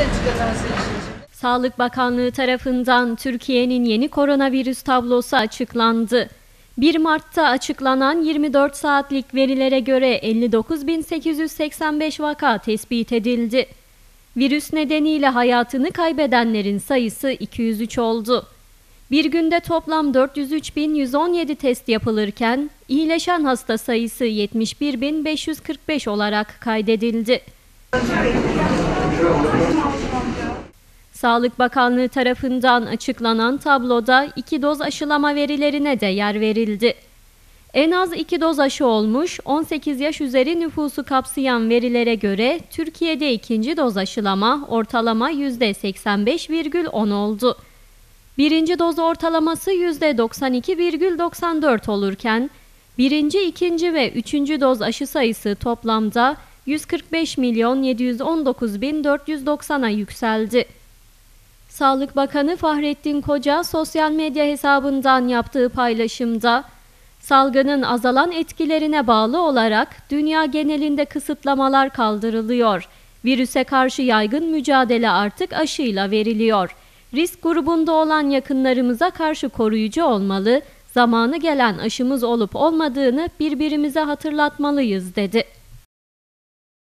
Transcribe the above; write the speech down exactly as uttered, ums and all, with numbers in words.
açık efendim sizin için. Sağlık Bakanlığı tarafından Türkiye'nin yeni koronavirüs tablosu açıklandı. bir Mart'ta açıklanan yirmi dört saatlik verilere göre elli dokuz bin sekiz yüz seksen beş vaka tespit edildi. Virüs nedeniyle hayatını kaybedenlerin sayısı iki yüz üç oldu. Bir günde toplam dört yüz üç bin yüz on yedi test yapılırken iyileşen hasta sayısı yetmiş bir bin beş yüz kırk beş olarak kaydedildi. Sağlık Bakanlığı tarafından açıklanan tabloda iki doz aşılama verilerine de yer verildi. En az iki doz aşı olmuş on sekiz yaş üzeri nüfusu kapsayan verilere göre Türkiye'de ikinci doz aşılama ortalama yüzde seksen beş virgül on oldu. Birinci doz ortalaması yüzde doksan iki virgül doksan dört olurken birinci, ikinci ve üçüncü doz aşı sayısı toplamda yüz kırk beş milyon yedi yüz on dokuz bin dört yüz doksana yükseldi. Sağlık Bakanı Fahrettin Koca sosyal medya hesabından yaptığı paylaşımda, salgının azalan etkilerine bağlı olarak dünya genelinde kısıtlamalar kaldırılıyor. Virüse karşı yaygın mücadele artık aşıyla veriliyor. Risk grubunda olan yakınlarımıza karşı koruyucu olmalı, zamanı gelen aşımız olup olmadığını birbirimize hatırlatmalıyız dedi.